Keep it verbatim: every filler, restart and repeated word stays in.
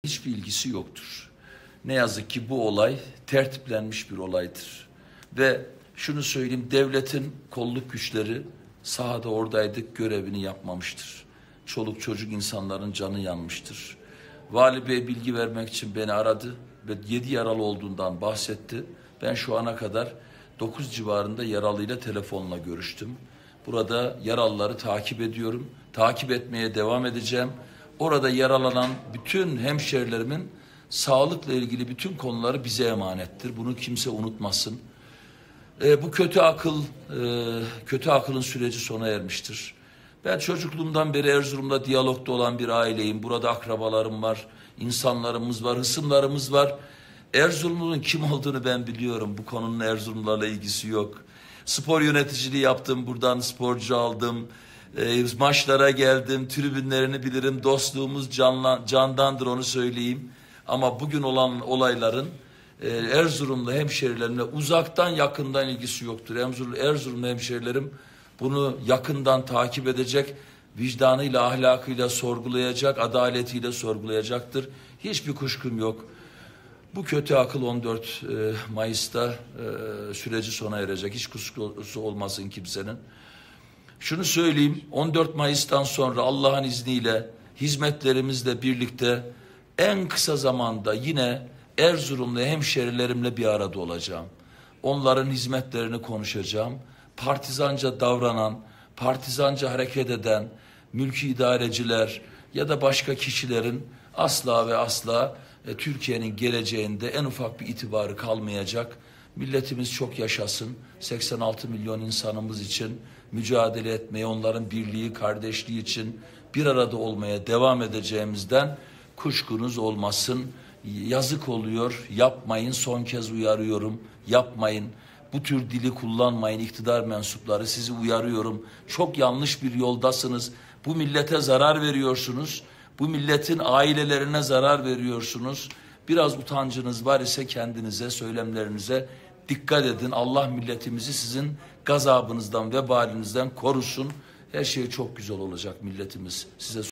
hiçbir ilgisi yoktur. Ne yazık ki bu olay tertiplenmiş bir olaydır. Ve şunu söyleyeyim, devletin kolluk güçleri sahada oradaydık, görevini yapmamıştır. Çoluk çocuk insanların canı yanmıştır. Vali Bey bilgi vermek için beni aradı ve yedi yaralı olduğundan bahsetti. Ben şu ana kadar dokuz civarında yaralıyla telefonla görüştüm. Burada yaralıları takip ediyorum. Takip etmeye devam edeceğim. Orada yaralanan bütün hemşerilerimin sağlıkla ilgili bütün konuları bize emanettir. Bunu kimse unutmasın. E, bu kötü akıl, e, kötü akılın süreci sona ermiştir. Ben çocukluğumdan beri Erzurum'da diyalogda olan bir aileyim. Burada akrabalarım var, insanlarımız var, hısımlarımız var. Erzurumlu'nun kim olduğunu ben biliyorum. Bu konunun Erzurumlarla ilgisi yok. Spor yöneticiliği yaptım, buradan sporcu aldım. E, maçlara geldim, tribünlerini bilirim. Dostluğumuz canla, candandır, onu söyleyeyim. Ama bugün olan olayların e, Erzurumlu hemşerilerimle uzaktan yakından ilgisi yoktur. Erzurum, Erzurumlu hemşerilerim bunu yakından takip edecek, vicdanıyla, ahlakıyla sorgulayacak, adaletiyle sorgulayacaktır. Hiçbir kuşkum yok. Bu kötü akıl on dört Mayıs'ta e, süreci sona erecek. Hiç kuşkusu olmasın kimsenin. Şunu söyleyeyim, on dört Mayıs'tan sonra Allah'ın izniyle hizmetlerimizle birlikte en kısa zamanda yine Erzurumlu hemşerilerimle bir arada olacağım. Onların hizmetlerini konuşacağım. Partizanca davranan, partizanca hareket eden mülki idareciler ya da başka kişilerin asla ve asla e, Türkiye'nin geleceğinde en ufak bir itibarı kalmayacak. Milletimiz çok yaşasın. seksen altı milyon insanımız için mücadele etmeye, onların birliği, kardeşliği için bir arada olmaya devam edeceğimizden kuşkunuz olmasın. Yazık oluyor, yapmayın, son kez uyarıyorum, yapmayın. Bu tür dili kullanmayın, iktidar mensupları, sizi uyarıyorum. Çok yanlış bir yoldasınız. Bu millete zarar veriyorsunuz. Bu milletin ailelerine zarar veriyorsunuz. Biraz utancınız var ise kendinize, söylemlerinize dikkat edin. Allah milletimizi sizin gazabınızdan, vebalinizden korusun. Her şey çok güzel olacak milletimiz. Size